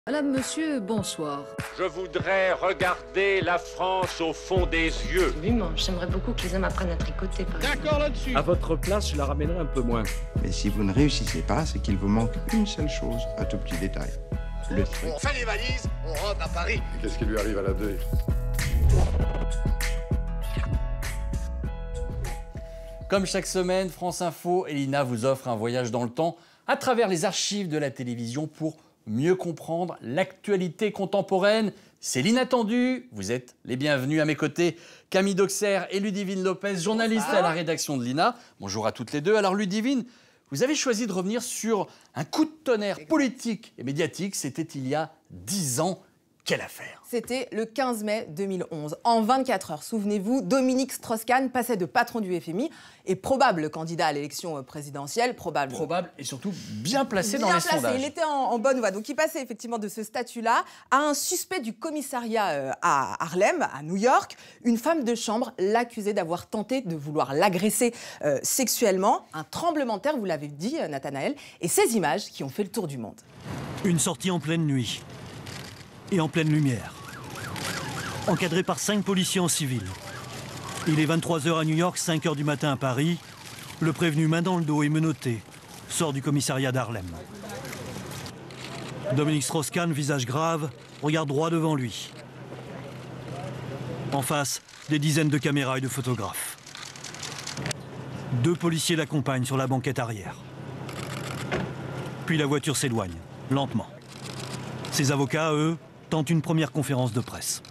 Madame, monsieur, bonsoir. Je voudrais regarder la France au fond des yeux. Absolument, j'aimerais beaucoup que les hommes apprennent à tricoter. D'accord là-dessus. À votre place, je la ramènerai un peu moins. Mais si vous ne réussissez pas, c'est qu'il vous manque une seule chose, un tout petit détail. Le truc. On fait les valises, on rentre à Paris. Qu'est-ce qui lui arrive à la deuil? Comme chaque semaine, France Info et Lina vous offrent un voyage dans le temps à travers les archives de la télévision pour mieux comprendre l'actualité contemporaine. C'est l'inattendu. Vous êtes les bienvenus à mes côtés. Camille Doxer et Ludivine Lopez, journalistes à la rédaction de Lina. Bonjour à toutes les deux. Alors Ludivine, vous avez choisi de revenir sur un coup de tonnerre politique et médiatique. C'était il y a 10 ans. Quelle affaire! C'était le 15 mai 2011. En 24 heures, souvenez-vous, Dominique Strauss-Kahn passait de patron du FMI et probable candidat à l'élection présidentielle, probable et surtout bien placé dans les sondages. Il était en bonne voie. Donc il passait effectivement de ce statut-là à un suspect du commissariat à Harlem, à New York. Une femme de chambre l'accusait d'avoir tenté de vouloir l'agresser sexuellement. Un tremblement de terre, vous l'avez dit, Nathanaël, et ces images qui ont fait le tour du monde. Une sortie en pleine nuit et en pleine lumière, encadré par 5 policiers en civil. Il est 23h à New York, 5h du matin à Paris. Le prévenu, main dans le dos et menotté, sort du commissariat d'Harlem. Dominique Strauss-Kahn, visage grave, regarde droit devant lui. En face, des dizaines de caméras et de photographes. 2 policiers l'accompagnent sur la banquette arrière. Puis la voiture s'éloigne, lentement. Ses avocats, eux, tentent une première conférence de presse.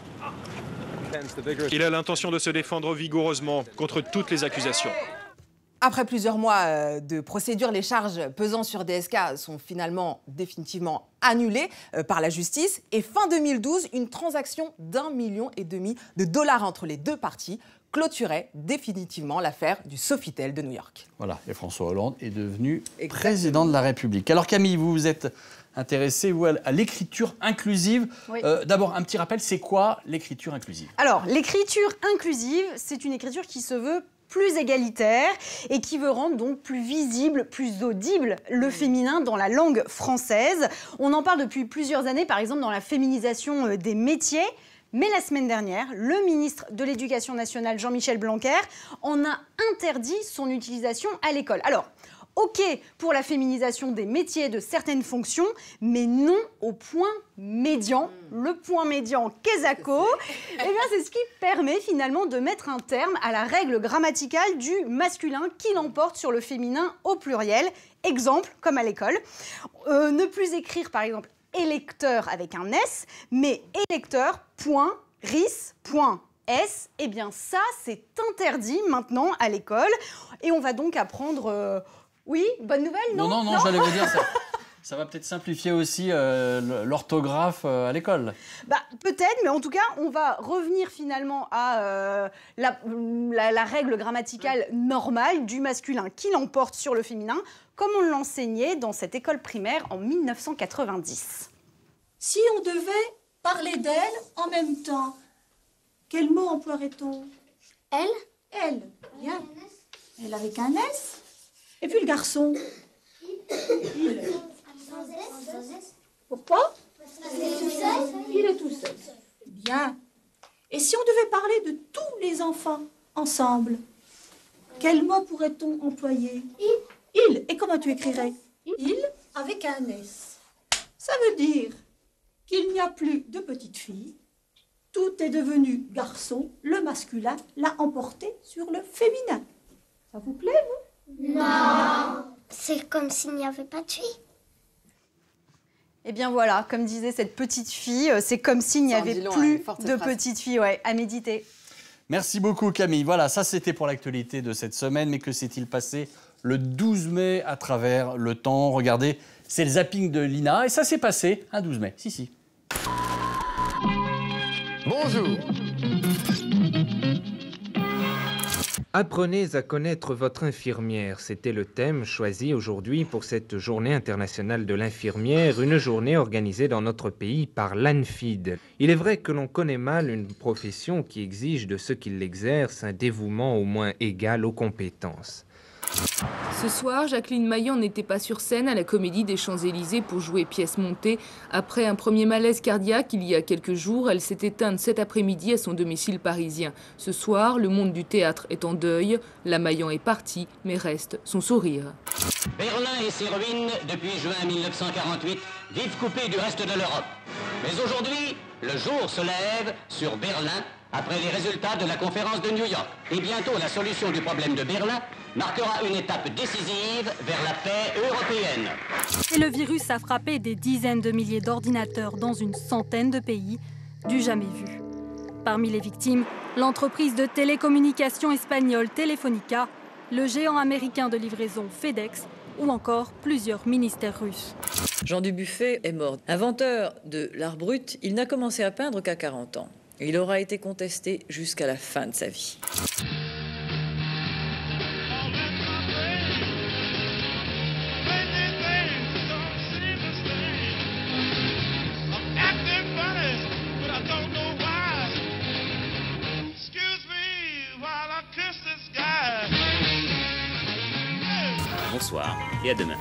Il a l'intention de se défendre vigoureusement contre toutes les accusations. Après plusieurs mois de procédure, les charges pesant sur DSK sont finalement définitivement annulées par la justice. Et fin 2012, une transaction d'1,5 million de dollars entre les deux parties clôturait définitivement l'affaire du Sofitel de New York. Voilà, et François Hollande est devenu président de la République. Alors Camille, vous vous êtes intéressée à l'écriture inclusive. Oui. D'abord, un petit rappel, c'est quoi l'écriture inclusive? Alors, l'écriture inclusive, c'est une écriture qui se veut plus égalitaire et qui veut rendre donc plus visible, plus audible le féminin dans la langue française. On en parle depuis plusieurs années, par exemple dans la féminisation des métiers. Mais la semaine dernière, le ministre de l'Éducation nationale, Jean-Michel Blanquer, en a interdit son utilisation à l'école. Alors, OK pour la féminisation des métiers de certaines fonctions, mais non au point médian. Le point médian Quesaco, eh bien, c'est ce qui permet finalement de mettre un terme à la règle grammaticale du masculin qui l'emporte sur le féminin au pluriel. Exemple, comme à l'école, ne plus écrire par exemple électeur avec un S, mais électeur.ris.s, eh bien ça, c'est interdit maintenant à l'école. Et on va donc apprendre... Oui, bonne nouvelle, non? Non, j'allais vous dire ça. Ça va peut-être simplifier aussi l'orthographe à l'école. Bah, peut-être, mais en tout cas, on va revenir finalement à la règle grammaticale normale du masculin qui l'emporte sur le féminin, comme on l'enseignait dans cette école primaire en 1990. Si on devait parler d'elle en même temps, quel mot emploierait-on? Elle. Elle, bien. Elle avec un S. Et puis le garçon? Il. Pourquoi? Il est tout seul. Bien. Et si on devait parler de tous les enfants ensemble, quel mot pourrait-on employer? Il. Et comment tu écrirais? Il avec un S. Ça veut dire qu'il n'y a plus de petites filles. Tout est devenu garçon. Le masculin l'a emporté sur le féminin. Ça vous plaît, vous? Non. C'est comme s'il n'y avait pas de filles. Eh bien voilà, comme disait cette petite fille, c'est comme s'il n'y avait plus de petites filles, ouais, à méditer. Merci beaucoup Camille. Voilà, ça c'était pour l'actualité de cette semaine. Mais que s'est-il passé le 12 mai à travers le temps? Regardez, c'est le zapping de Lina et ça s'est passé un 12 mai. Si. Bonjour. Apprenez à connaître votre infirmière. C'était le thème choisi aujourd'hui pour cette journée internationale de l'infirmière, une journée organisée dans notre pays par l'ANFID. Il est vrai que l'on connaît mal une profession qui exige de ceux qui l'exercent un dévouement au moins égal aux compétences. Ce soir, Jacqueline Maillan n'était pas sur scène à la Comédie des Champs-Élysées pour jouer pièce montée. Après un premier malaise cardiaque il y a quelques jours, elle s'est éteinte cet après-midi à son domicile parisien. Ce soir, le monde du théâtre est en deuil. La Maillan est partie, mais reste son sourire. Berlin et ses ruines, depuis juin 1948, vivent coupés du reste de l'Europe. Mais aujourd'hui, le jour se lève sur Berlin après les résultats de la conférence de New York. Et bientôt, la solution du problème de Berlin marquera une étape décisive vers la paix européenne. Et le virus a frappé des dizaines de milliers d'ordinateurs dans une centaine de pays, du jamais vu. Parmi les victimes, l'entreprise de télécommunications espagnole Telefónica, le géant américain de livraison FedEx ou encore plusieurs ministères russes. Jean Dubuffet est mort. Inventeur de l'art brut, il n'a commencé à peindre qu'à 40 ans. Il aura été contesté jusqu'à la fin de sa vie. Bonsoir et à demain.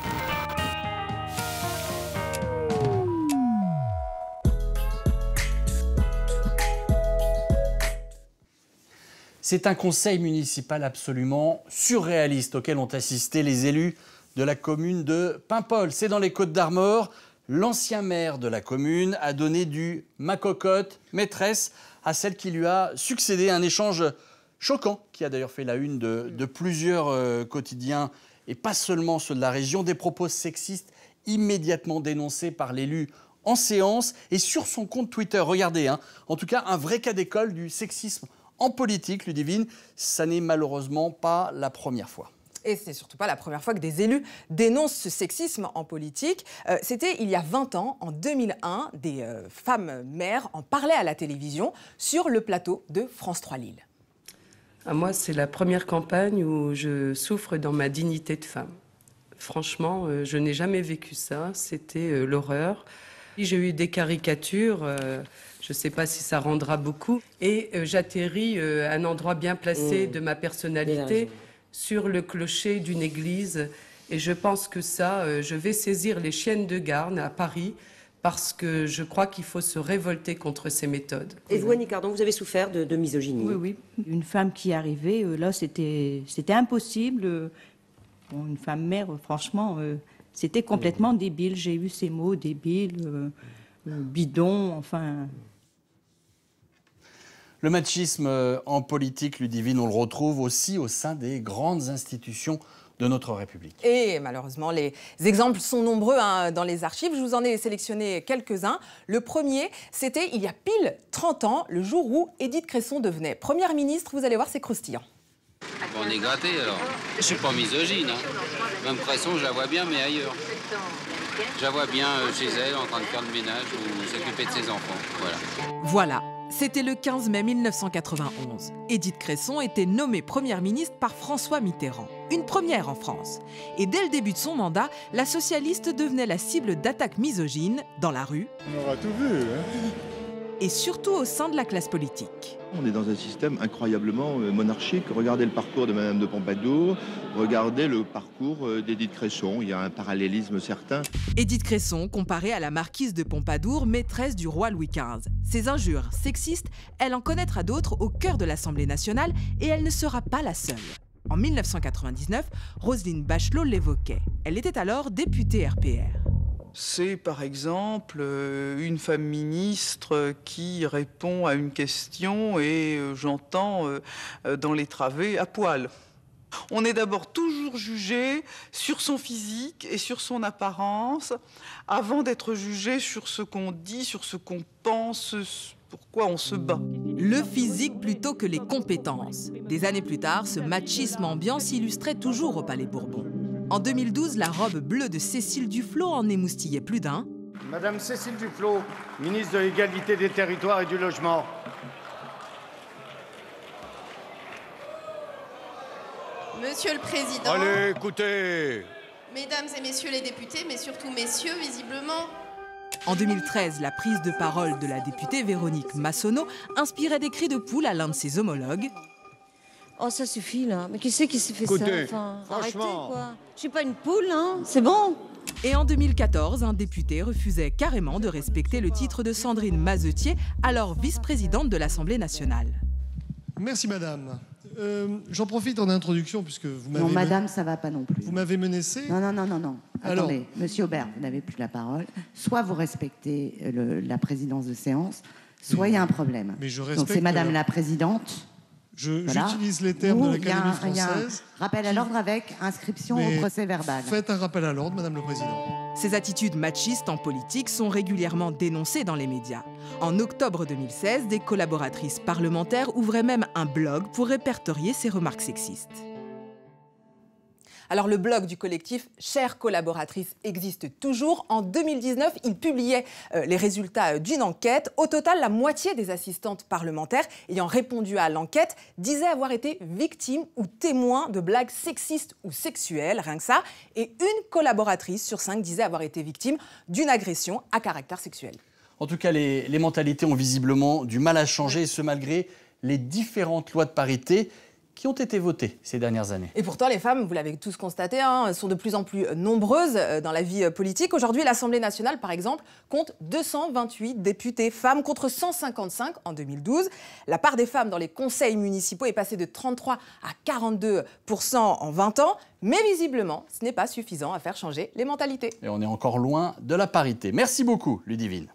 C'est un conseil municipal absolument surréaliste auquel ont assisté les élus de la commune de Paimpol. C'est dans les Côtes-d'Armor. L'ancien maire de la commune a donné du ma cocotte maîtresse à celle qui lui a succédé. Un échange choquant qui a d'ailleurs fait la une de plusieurs quotidiens et pas seulement ceux de la région. Des propos sexistes immédiatement dénoncés par l'élu en séance et sur son compte Twitter. Regardez, en tout cas un vrai cas d'école du sexisme en politique, Ludivine. Ça n'est malheureusement pas la première fois. Et c'est surtout pas la première fois que des élus dénoncent ce sexisme en politique. C'était il y a 20 ans, en 2001, des femmes maires en parlaient à la télévision sur le plateau de France 3 Lille. Moi, c'est la première campagne où je souffre dans ma dignité de femme. Franchement, je n'ai jamais vécu ça, c'était l'horreur. J'ai eu des caricatures, je ne sais pas si ça rendra beaucoup. Et j'atterris à un endroit bien placé de ma personnalité, sur le clocher d'une église. Et je pense que ça, je vais saisir les chiennes de garde à Paris, parce que je crois qu'il faut se révolter contre ces méthodes. Et vous, Annie Cardon, vous avez souffert de misogynie? Oui, oui. Une femme qui arrivait, là, c'était impossible. Bon, une femme mère, franchement, c'était complètement débile. J'ai eu ces mots, débile, bidon, enfin... Le machisme en politique, Ludivine, on le retrouve aussi au sein des grandes institutions de notre République. Et malheureusement, les exemples sont nombreux dans les archives. Je vous en ai sélectionné quelques-uns. Le premier, c'était il y a pile 30 ans, le jour où Édith Cresson devenait Première ministre. Vous allez voir, c'est croustillant. On est gâtés alors. Je suis pas misogyne. Même Cresson, je la vois bien, mais ailleurs. Je la vois bien chez elle, en train de faire le ménage ou s'occuper de ses enfants. Voilà. C'était le 15 mai 1991. Édith Cresson était nommée Première ministre par François Mitterrand. Une première en France. Et dès le début de son mandat, la socialiste devenait la cible d'attaques misogynes dans la rue. On aura tout vu, Et surtout au sein de la classe politique. On est dans un système incroyablement monarchique. Regardez le parcours de Madame de Pompadour, regardez le parcours d'Édith Cresson. Il y a un parallélisme certain. Édith Cresson comparée à la marquise de Pompadour, maîtresse du roi Louis XV. Ces injures sexistes, elle en connaîtra d'autres au cœur de l'Assemblée nationale et elle ne sera pas la seule. En 1999, Roselyne Bachelot l'évoquait. Elle était alors députée RPR. C'est par exemple une femme ministre qui répond à une question et j'entends dans les travées à poil. On est d'abord toujours jugé sur son physique et sur son apparence avant d'être jugé sur ce qu'on dit, sur ce qu'on pense, pourquoi on se bat. Le physique plutôt que les compétences. Des années plus tard, ce machisme ambiant s'illustrait toujours au Palais Bourbon. En 2012, la robe bleue de Cécile Duflot en émoustillait plus d'un. Madame Cécile Duflot, ministre de l'Égalité des Territoires et du Logement. Monsieur le Président... Allez, écoutez. Mesdames et messieurs les députés, mais surtout messieurs, visiblement... En 2013, la prise de parole de la députée Véronique Massonneau inspirait des cris de poule à l'un de ses homologues. Oh, ça suffit, là. Mais qui c'est qui s'est fait Écoutez, ça? Enfin, franchement. arrêtez, quoi. Je suis pas une poule, hein. C'est bon. Et en 2014, un député refusait carrément de respecter le titre de Sandrine Mazetier, alors vice-présidente de l'Assemblée nationale. Merci, madame. J'en profite en introduction, puisque vous m'avez... Non, madame, ça va pas non plus. Vous m'avez menacé. Non. Alors... Attendez, monsieur Aubert, vous n'avez plus la parole. Soit vous respectez la présidence de séance, soit il y a un problème. Mais je respecte... Donc c'est madame la présidente. J'utilise les termes de l'Académie française. Il y a un rappel à l'ordre avec inscription au procès verbal. Faites un rappel à l'ordre, madame le président. Ces attitudes machistes en politique sont régulièrement dénoncées dans les médias. En octobre 2016, des collaboratrices parlementaires ouvraient même un blog pour répertorier ces remarques sexistes. Alors le blog du collectif Chères collaboratrices existe toujours. En 2019, il publiait les résultats d'une enquête. Au total, la moitié des assistantes parlementaires ayant répondu à l'enquête disaient avoir été victimes ou témoins de blagues sexistes ou sexuelles, rien que ça. Et une collaboratrice sur 5 disait avoir été victime d'une agression à caractère sexuel. En tout cas, les mentalités ont visiblement du mal à changer, et ce malgré les différentes lois de parité qui ont été votées ces dernières années. Et pourtant, les femmes, vous l'avez tous constaté, sont de plus en plus nombreuses dans la vie politique. Aujourd'hui, l'Assemblée nationale, par exemple, compte 228 députés femmes contre 155 en 2012. La part des femmes dans les conseils municipaux est passée de 33 à 42% en 20 ans. Mais visiblement, ce n'est pas suffisant à faire changer les mentalités. Et on est encore loin de la parité. Merci beaucoup, Ludivine.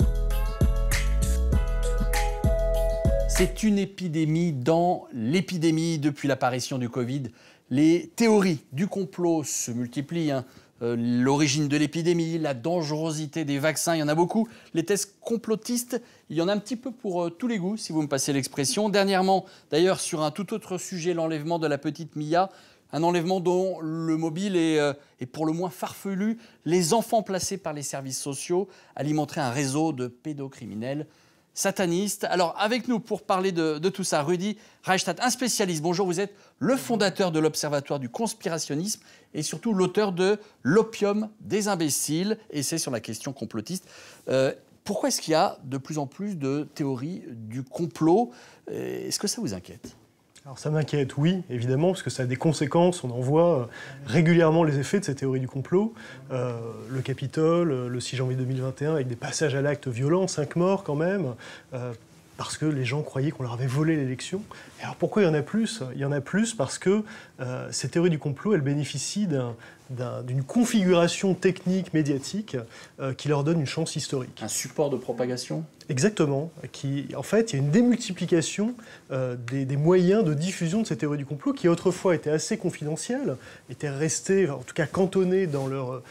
C'est une épidémie dans l'épidémie. Depuis l'apparition du Covid, les théories du complot se multiplient. L'origine de l'épidémie, la dangerosité des vaccins, il y en a beaucoup. Les thèses complotistes, il y en a un petit peu pour tous les goûts, si vous me passez l'expression. Dernièrement, d'ailleurs, sur un tout autre sujet, l'enlèvement de la petite Mia, un enlèvement dont le mobile est pour le moins farfelu. Les enfants placés par les services sociaux alimenteraient un réseau de pédocriminels satanistes. Alors, avec nous pour parler de tout ça, Rudi Reichstadt, un spécialiste. Bonjour, vous êtes le fondateur de l'Observatoire du conspirationnisme et surtout l'auteur de L'opium des imbéciles, et c'est sur la question complotiste. Pourquoi est-ce qu'il y a de plus en plus de théories du complot? Est-ce que ça vous inquiète? Alors ça m'inquiète, oui, évidemment, parce que ça a des conséquences. On en voit régulièrement les effets de ces théories du complot. Le Capitole, le 6 janvier 2021, avec des passages à l'acte violents, 5 morts quand même, parce que les gens croyaient qu'on leur avait volé l'élection. Et alors pourquoi il y en a plus? Il y en a plus parce que ces théories du complot, elles bénéficient d'une configuration technique, médiatique, qui leur donne une chance historique. Un support de propagation? Exactement. En fait, il y a une démultiplication des moyens de diffusion de ces théories du complot qui autrefois étaient assez confidentielles, étaient restées, en tout cas cantonnées dans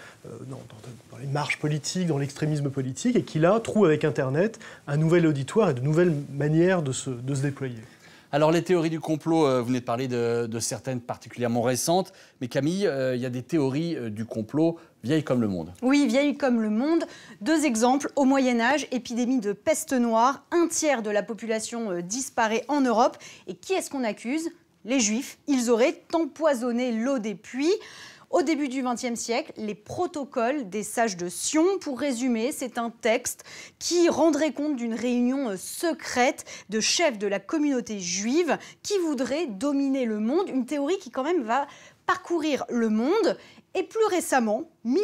les marges politiques, dans l'extrémisme politique, et qui là trouvent avec Internet un nouvel auditoire et de nouvelles manières de se déployer. Alors les théories du complot, vous venez de parler de certaines particulièrement récentes, mais Camille, il y a des théories du complot vieilles comme le monde. Oui, vieilles comme le monde. 2 exemples. Au Moyen-Âge, épidémie de peste noire. 1/3 de la population disparaît en Europe. Et qui est-ce qu'on accuse? Les Juifs. Ils auraient empoisonné l'eau des puits. Au début du XXe siècle, les protocoles des sages de Sion, pour résumer, c'est un texte qui rendrait compte d'une réunion secrète de chefs de la communauté juive qui voudraient dominer le monde. Une théorie qui quand même va parcourir le monde. Et plus récemment,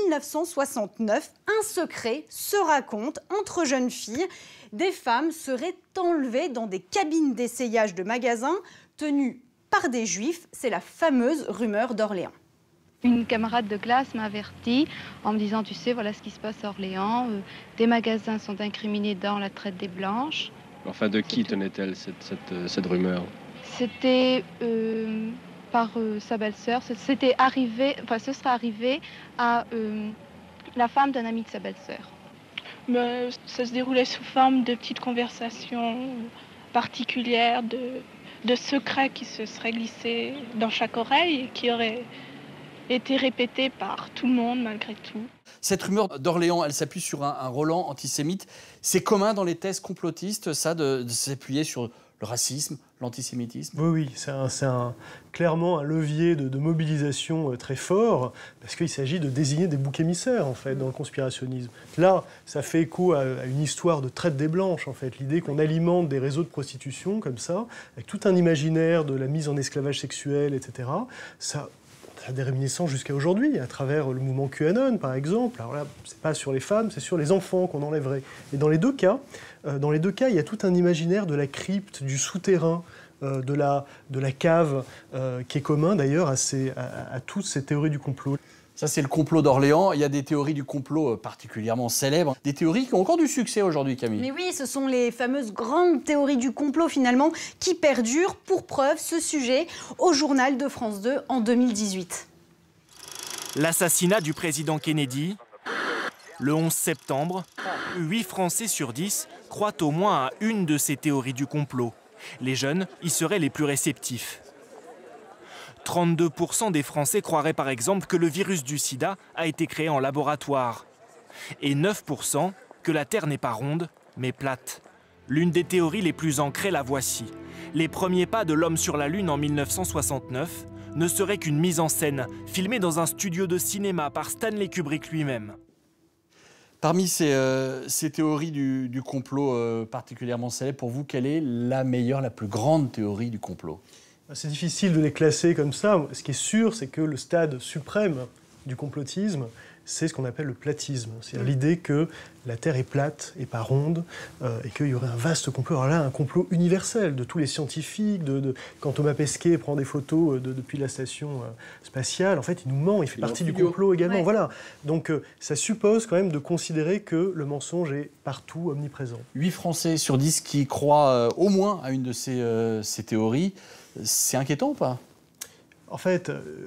1969, un secret se raconte entre jeunes filles. Des femmes seraient enlevées dans des cabines d'essayage de magasins tenues par des juifs. C'est la fameuse rumeur d'Orléans. Une camarade de classe m'a averti en me disant, tu sais, voilà ce qui se passe à Orléans, des magasins sont incriminés dans la traite des blanches. Enfin, de qui tenait-elle cette rumeur? C'était par sa belle-sœur, ce serait arrivé à la femme d'un ami de sa belle-sœur. Ça se déroulait sous forme de petites conversations particulières, de secrets qui se seraient glissés dans chaque oreille et qui auraient été répété par tout le monde malgré tout. Cette rumeur d'Orléans, elle s'appuie sur un Roland antisémite. C'est commun dans les thèses complotistes, ça, de s'appuyer sur le racisme, l'antisémitisme? Oui, c'est clairement un levier de mobilisation très fort, parce qu'il s'agit de désigner des boucs émissaires, en fait, dans le conspirationnisme. Là, ça fait écho à une histoire de traite des Blanches, en fait. L'idée qu'on alimente des réseaux de prostitution, comme ça, avec tout un imaginaire de la mise en esclavage sexuel, etc., ça a des réminiscences jusqu'à aujourd'hui, à travers le mouvement QAnon, par exemple. Alors là, c'est pas sur les femmes, c'est sur les enfants qu'on enlèverait. Et dans les deux cas, il y a tout un imaginaire de la crypte, du souterrain, de la cave, qui est commun d'ailleurs à toutes ces théories du complot. Ça, c'est le complot d'Orléans. Il y a des théories du complot particulièrement célèbres. Des théories qui ont encore du succès aujourd'hui, Camille. Mais oui, ce sont les fameuses grandes théories du complot, finalement, qui perdurent. Pour preuve, ce sujet au journal de France 2 en 2018. L'assassinat du président Kennedy. Le 11 septembre, 8 Français sur 10 croient au moins à une de ces théories du complot. Les jeunes y seraient les plus réceptifs. 32% des Français croiraient par exemple que le virus du sida a été créé en laboratoire. Et 9% que la Terre n'est pas ronde, mais plate. L'une des théories les plus ancrées, la voici. Les premiers pas de l'homme sur la Lune en 1969 ne seraient qu'une mise en scène, filmée dans un studio de cinéma par Stanley Kubrick lui-même. Parmi ces théories du complot particulièrement célèbres, pour vous, quelle est la meilleure, la plus grande théorie du complot? C'est difficile de les classer comme ça. Ce qui est sûr, c'est que le stade suprême du complotisme, c'est ce qu'on appelle le platisme. C'est-à-dire l'idée que la Terre est plate et pas ronde, et qu'il y aurait un vaste complot. Alors là, un complot universel de tous les scientifiques. Quand Thomas Pesquet prend des photos depuis la station spatiale, en fait, il nous ment, il fait partie du complot également. Ouais. Voilà. Donc ça suppose quand même de considérer que le mensonge est partout, omniprésent. 8 Français sur 10 qui croient au moins à une de ces théories. C'est inquiétant ou pas? En fait,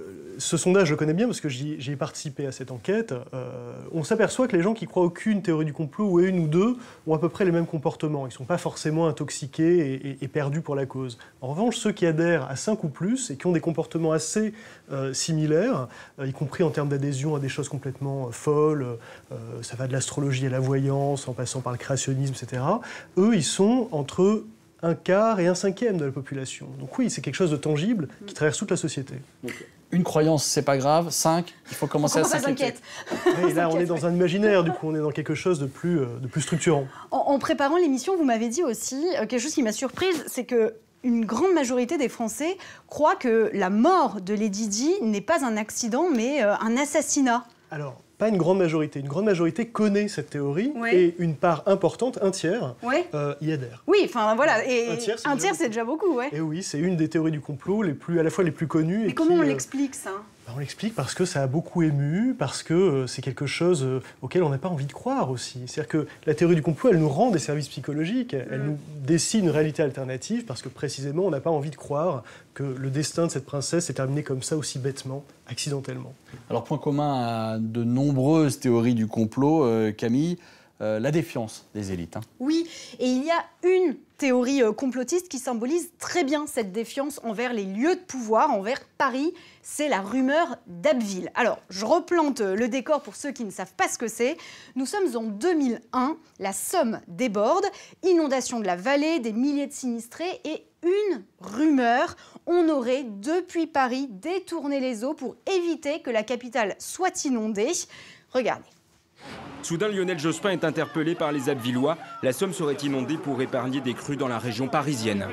ce sondage, je le connais bien parce que j'y ai participé à cette enquête. On s'aperçoit que les gens qui croient aucune théorie du complot, ou une ou deux, ont à peu près les mêmes comportements. Ils ne sont pas forcément intoxiqués et perdus pour la cause. En revanche, ceux qui adhèrent à 5 ou plus et qui ont des comportements assez similaires, y compris en termes d'adhésion à des choses complètement folles, ça va de l'astrologie à la voyance, en passant par le créationnisme, etc., eux, ils sont entre un quart et un cinquième de la population. Donc oui, c'est quelque chose de tangible qui traverse toute la société. Une croyance, c'est pas grave. 5, il faut commencer à s'inquiéter. Et là, on est dans un imaginaire, du coup, on est dans quelque chose de plus structurant. En préparant l'émission, vous m'avez dit aussi quelque chose qui m'a surprise, c'est que une grande majorité des Français croient que la mort de Lady Di n'est pas un accident, mais un assassinat. Alors, pas une grande majorité. Une grande majorité connaît cette théorie, et une part importante, un tiers, y adhère. Oui, enfin voilà, et un tiers c'est déjà beaucoup, ouais. Et oui, c'est une des théories du complot à la fois les plus connues. Mais comment on l'explique, ça? On l'explique parce que ça a beaucoup ému, parce que c'est quelque chose auquel on n'a pas envie de croire aussi. C'est-à-dire que la théorie du complot, elle nous rend des services psychologiques, elle nous dessine une réalité alternative, parce que précisément, on n'a pas envie de croire que le destin de cette princesse est terminé comme ça, aussi bêtement, accidentellement. Alors, point commun à de nombreuses théories du complot, Camille, la défiance des élites. Oui, et il y a une théorie complotiste qui symbolise très bien cette défiance envers les lieux de pouvoir, envers Paris, c'est la rumeur d'Abbeville. Alors, je replante le décor pour ceux qui ne savent pas ce que c'est. Nous sommes en 2001, la Somme déborde, inondation de la vallée, des milliers de sinistrés et une rumeur. On aurait, depuis Paris, détourné les eaux pour éviter que la capitale soit inondée. Regardez. Soudain, Lionel Jospin est interpellé par les Abvillois. La Somme serait inondée pour épargner des crues dans la région parisienne.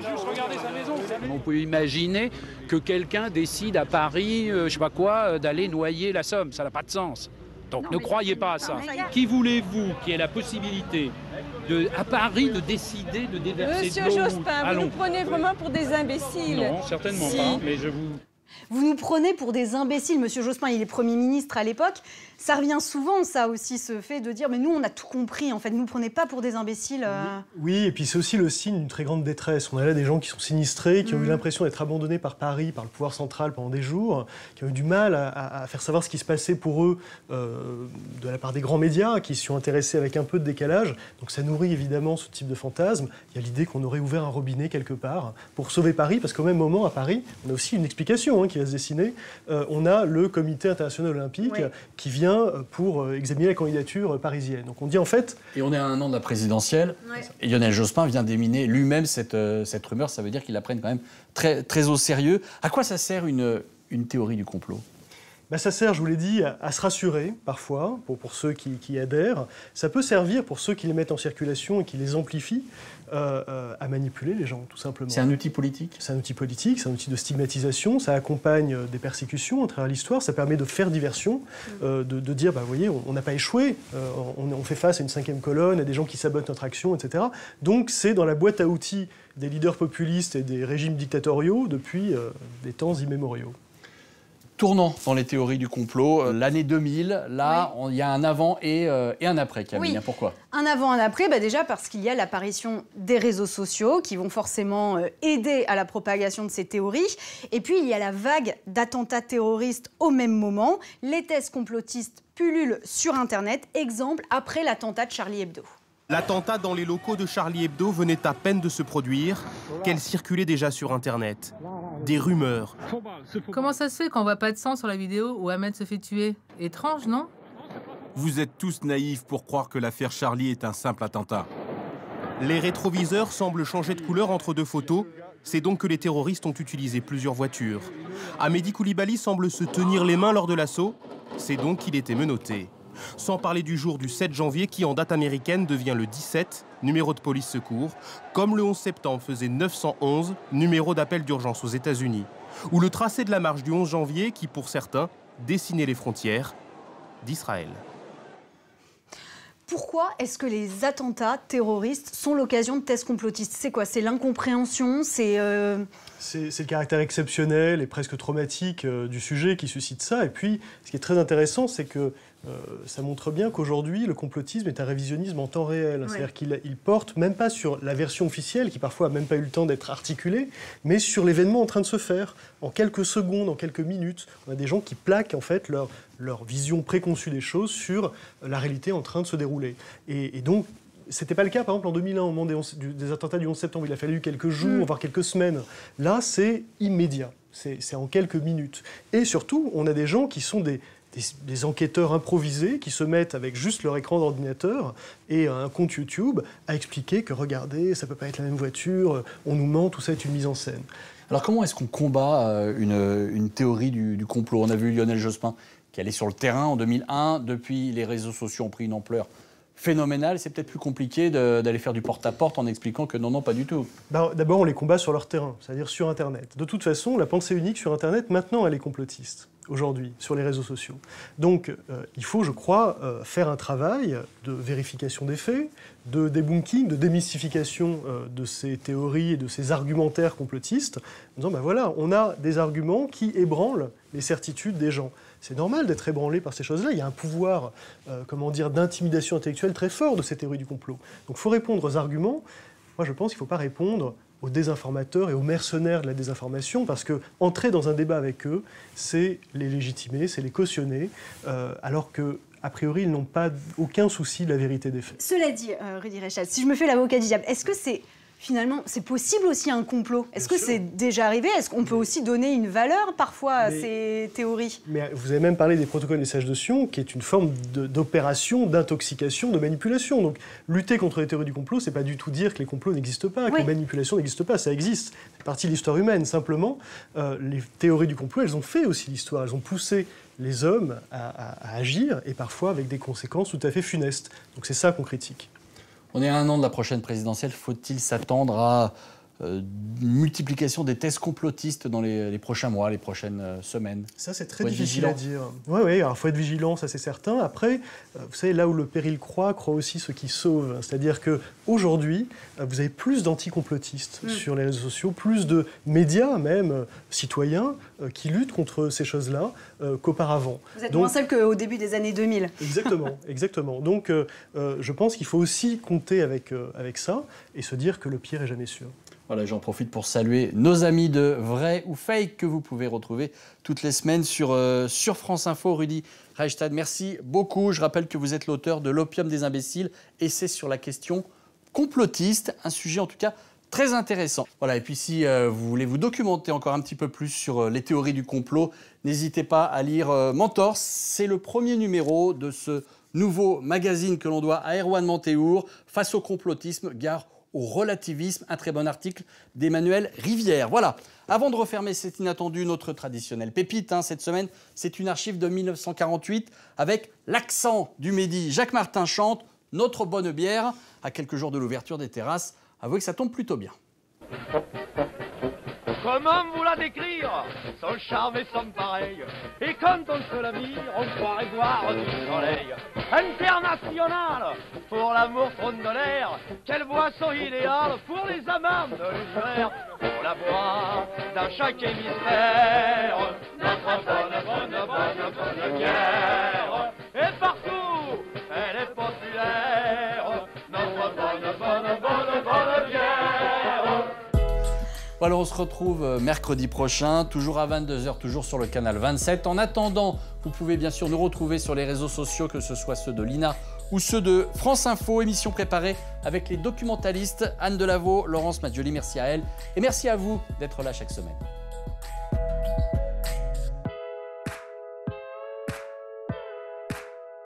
On peut imaginer que quelqu'un décide à Paris, je sais pas quoi, d'aller noyer la Somme. Ça n'a pas de sens. Donc ne croyez pas à ça. Qui voulez-vous qui ait la possibilité à Paris de décider de déverser de l'eau? Monsieur Jospin, vous nous prenez vraiment pour des imbéciles? Non, certainement pas, mais je vous... Vous nous prenez pour des imbéciles, Monsieur Jospin, il est Premier ministre à l'époque. Ça revient souvent, ça aussi, ce fait de dire « mais nous, on a tout compris, en fait, ne nous prenez pas pour des imbéciles. » Oui, et puis c'est aussi le signe d'une très grande détresse. On a là des gens qui sont sinistrés, qui ont eu l'impression d'être abandonnés par Paris, par le pouvoir central pendant des jours, qui ont eu du mal à faire savoir ce qui se passait pour eux de la part des grands médias, qui s'y sont intéressés avec un peu de décalage. Donc ça nourrit évidemment ce type de fantasme. Il y a l'idée qu'on aurait ouvert un robinet quelque part pour sauver Paris, parce qu'au même moment, à Paris, on a aussi une explication. conjoint qui va se dessiner. On a le Comité international olympique qui vient pour examiner la candidature parisienne. Donc on dit en fait... Et on est à 1 an de la présidentielle. Et Lionel Jospin vient d'éminer lui-même cette rumeur. Ça veut dire qu'ils la prennent quand même très, très au sérieux. À quoi ça sert une théorie du complot ? Ça sert, je vous l'ai dit, à se rassurer, parfois, pour ceux qui adhèrent. Ça peut servir, pour ceux qui les mettent en circulation et qui les amplifient, à manipuler les gens, tout simplement. C'est un outil politique ? C'est un outil politique, c'est un outil de stigmatisation. Ça accompagne des persécutions à travers l'histoire. Ça permet de faire diversion, de dire, vous voyez, on n'a pas échoué. On fait face à une 5e colonne, à des gens qui sabotent notre action, etc. Donc c'est dans la boîte à outils des leaders populistes et des régimes dictatoriaux depuis des temps immémoriaux. Tournant dans les théories du complot, l'année 2000, là, il y a un avant et un après, Camille. Pourquoi ? Un avant, un après, déjà parce qu'il y a l'apparition des réseaux sociaux qui vont forcément aider à la propagation de ces théories. Et puis, il y a la vague d'attentats terroristes au même moment. Les thèses complotistes pullulent sur Internet. Exemple, après l'attentat de Charlie Hebdo. L'attentat dans les locaux de Charlie Hebdo venait à peine de se produire, qu'elle circulait déjà sur Internet. Des rumeurs. Comment ça se fait qu'on voit pas de sang sur la vidéo où Ahmed se fait tuer? Étrange, non? Vous êtes tous naïfs pour croire que l'affaire Charlie est un simple attentat. Les rétroviseurs semblent changer de couleur entre deux photos. C'est donc que les terroristes ont utilisé plusieurs voitures. Ahmedi Koulibaly semble se tenir les mains lors de l'assaut. C'est donc qu'il était menotté. Sans parler du jour du 7 janvier qui, en date américaine, devient le 17, numéro de police secours, comme le 11 septembre faisait 911, numéro d'appel d'urgence aux États-Unis, ou le tracé de la marche du 11 janvier qui, pour certains, dessinait les frontières d'Israël. Pourquoi est-ce que les attentats terroristes sont l'occasion de thèses complotistes? C'est quoi? C'est l'incompréhension? C'est le caractère exceptionnel et presque traumatique du sujet qui suscite ça. Et puis, ce qui est très intéressant, c'est que ça montre bien qu'aujourd'hui, le complotisme est un révisionnisme en temps réel. Ouais. C'est-à-dire qu'il porte même pas sur la version officielle, qui parfois n'a même pas eu le temps d'être articulée, mais sur l'événement en train de se faire. En quelques secondes, en quelques minutes, on a des gens qui plaquent en fait leur vision préconçue des choses sur la réalité en train de se dérouler. Et donc, c'était pas le cas, par exemple, en 2001, au moment des attentats du 11 septembre. Il a fallu quelques jours, voire quelques semaines. Là, c'est immédiat. C'est en quelques minutes. Et surtout, on a des gens qui sont des enquêteurs improvisés qui se mettent avec juste leur écran d'ordinateur et un compte YouTube à expliquer que, regardez, ça peut pas être la même voiture, on nous ment, tout ça est une mise en scène. Alors comment est-ce qu'on combat une théorie du complot? On a vu Lionel Jospin qui allait sur le terrain en 2001. Depuis, les réseaux sociaux ont pris une ampleur phénoménale. C'est peut-être plus compliqué d'aller faire du porte-à-porte en expliquant que non, pas du tout. D'abord, on les combat sur leur terrain, c'est-à-dire sur Internet. De toute façon, la pensée unique sur Internet, maintenant, elle est complotiste. Aujourd'hui, sur les réseaux sociaux. Donc, il faut, je crois, faire un travail de vérification des faits, de débunking, de démystification de ces théories et de ces argumentaires complotistes, en disant, voilà, on a des arguments qui ébranlent les certitudes des gens. C'est normal d'être ébranlé par ces choses-là. Il y a un pouvoir, d'intimidation intellectuelle très fort de ces théories du complot. Donc, il faut répondre aux arguments. Moi, je pense qu'il ne faut pas répondre aux désinformateurs et aux mercenaires de la désinformation, parce que entrer dans un débat avec eux, c'est les légitimer, c'est les cautionner, alors que, a priori, ils n'ont pas aucun souci de la vérité des faits. Cela dit, Rudy Reichelt, si je me fais l'avocat du diable, est-ce que c'est possible aussi un complot? Est-ce que c'est déjà arrivé? Est-ce qu'on peut aussi donner une valeur parfois à ces théories? Mais vous avez même parlé des protocoles des sages de Sion, qui est une forme d'opération, d'intoxication, de manipulation. Donc lutter contre les théories du complot, c'est pas du tout dire que les complots n'existent pas, que les manipulations n'existent pas, ça existe. C'est partie de l'histoire humaine. Simplement, les théories du complot, elles ont fait aussi l'histoire. Elles ont poussé les hommes à agir, et parfois avec des conséquences tout à fait funestes. Donc c'est ça qu'on critique. On est à 1 an de la prochaine présidentielle. Faut-il s'attendre à une multiplication des thèses complotistes dans les prochains mois, les prochaines semaines? Ça, c'est très difficile à dire. Oui, alors il faut être vigilant, ça c'est certain. Après, vous savez, là où le péril croît aussi ceux qui sauvent. C'est-à-dire qu'aujourd'hui, vous avez plus d'anticomplotistes sur les réseaux sociaux, plus de médias, même citoyens, qui luttent contre ces choses-là qu'auparavant. Vous êtes moins seul qu'au début des années 2000. Exactement. Donc, je pense qu'il faut aussi compter avec ça et se dire que le pire est jamais sûr. Voilà, j'en profite pour saluer nos amis de Vrai ou Fake que vous pouvez retrouver toutes les semaines sur France Info. Rudy Reichelt, merci beaucoup. Je rappelle que vous êtes l'auteur de L'Opium des imbéciles et c'est sur la question complotiste, un sujet en tout cas Très intéressant. Voilà, et puis si vous voulez vous documenter encore un petit peu plus sur les théories du complot, n'hésitez pas à lire Mentor. C'est le premier numéro de ce nouveau magazine que l'on doit à Erwan Manteour, Face au complotisme, gare au relativisme, un très bon article d'Emmanuel Rivière. Voilà, avant de refermer cet inattendu, notre traditionnelle pépite, cette semaine, c'est une archive de 1948 avec l'accent du Midi. Jacques Martin chante Notre bonne bière à quelques jours de l'ouverture des terrasses. Avouez que ça tombe plutôt bien. Comment vous la décrire? Son charme est sans pareil. Et quand on se la mire, on croirait voir du soleil. International pour l'amour frondolaire. Quelle boisson idéale pour les amants de l'univers. On la boit dans chaque hémisphère. Notre bonne bière. Et partout, elle est populaire. Notre bonne bière. Alors on se retrouve mercredi prochain, toujours à 22h, toujours sur le canal 27. En attendant, vous pouvez bien sûr nous retrouver sur les réseaux sociaux, que ce soit ceux de l'INA ou ceux de France Info, émission préparée avec les documentalistes Anne Delaveau, Laurence Maggioli. Merci à elle et merci à vous d'être là chaque semaine.